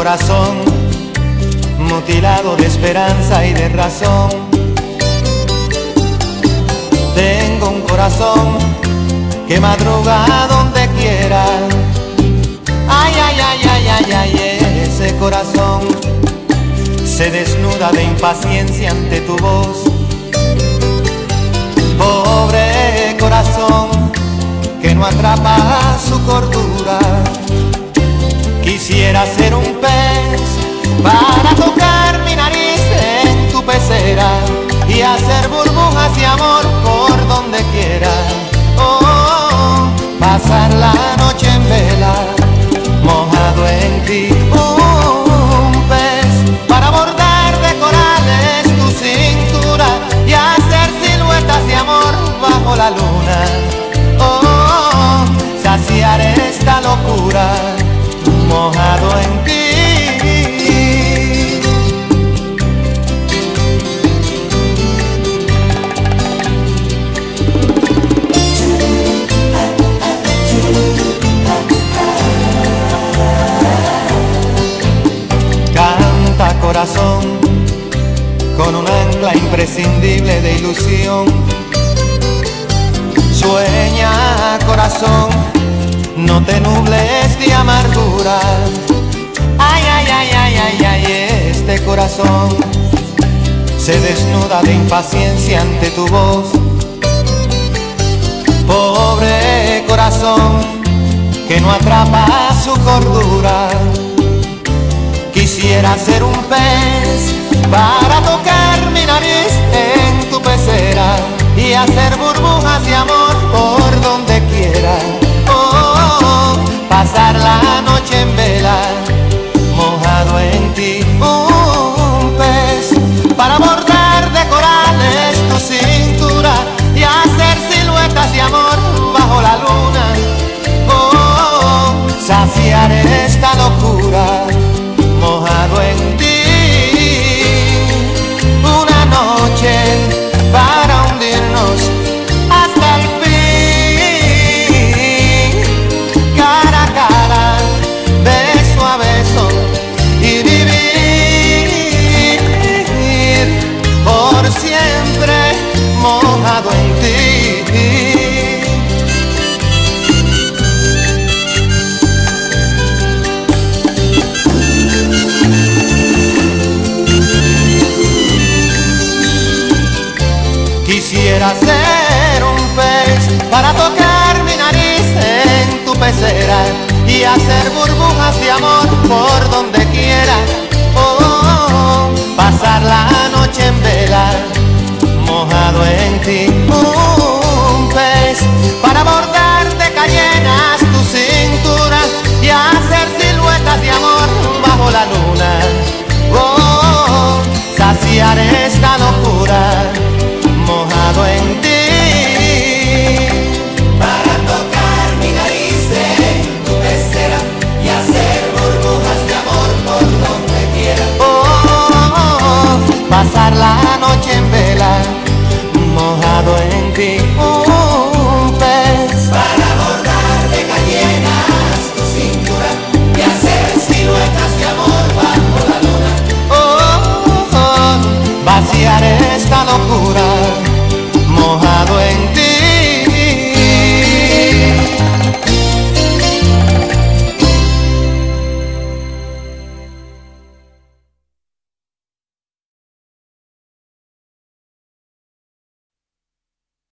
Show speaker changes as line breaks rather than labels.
corazón mutilado de esperanza y de razón. Tengo un corazón que madruga donde quiera. Ay, ay, ay, ay, ay, ay, ese corazón se desnuda de impaciencia ante tu voz. Pobre corazón que no atrapa su cordura. Quisiera ser un pez para tocar mi nariz en tu pecera y hacer burbujas de amor por donde quiera. Oh, pasar la noche en vela, mojado en ti. Un pez para bordar de corales tu cintura y hacer siluetas de amor bajo la luna. Oh, saciar esta locura, mojado en ti. Canta corazón con un ancla imprescindible de ilusión. Sueña corazón, no te nubles de amargura. Ay, ay, ay, ay, ay, ay, este corazón se desnuda de impaciencia ante tu voz. Pobre corazón que no atrapa su cordura. Quisiera ser un pez para tocar mi nariz en tu pecera y hacer burbujas de amor por donde quiera. Oh, pasar la noche en vela, mojado en ti. Un pez para bordar de corales tu cintura y hacer siluetas de amor bajo la luna. Oh, saciar esta locura, mojado en ti. Una noche para hundirnos hasta el fin, cara a cara, beso a beso y vivir por siempre mojado en ti. Quisiera ser un pez para tocar mi nariz en tu pecera y hacer burbujas de amor por donde quiera. Oh, pasar la noche en vela, mojado en ti.